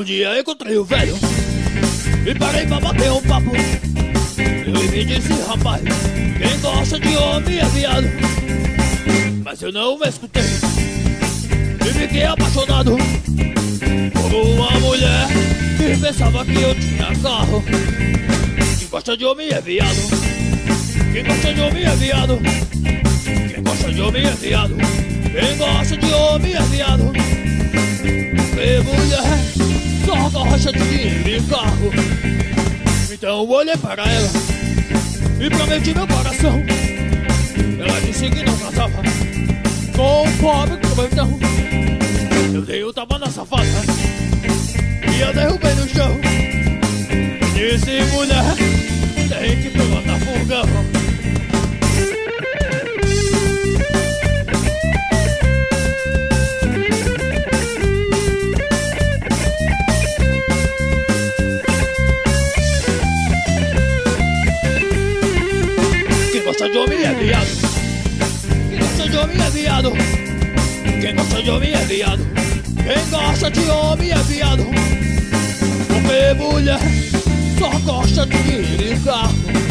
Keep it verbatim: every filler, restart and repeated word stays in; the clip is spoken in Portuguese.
Um dia encontrei o velho e parei pra bater um papo. Ele me disse: rapaz, quem gosta de homem é viado. Mas eu não me escutei e fiquei apaixonado por uma mulher que pensava que eu tinha carro. Quem gosta de homem é viado. Quem gosta de homem é viado. Quem gosta de homem é viado. Quem gosta de homem é viado. E mulher só gosta de dinheiro e carro. Então olhei para ela e prometi meu coração. Ela disse que não casava com um pobre cobertão. Eu dei um tapa na safada e a derrubei no chão. Disse: mulher, tem que pilotar fogão. Quem gosta de homem é viado. Quem gosta de homem é viado. Quem gosta de homem é viado. Quem gosta de homem é viado. Porque mulher só gosta de dinheiro e carro.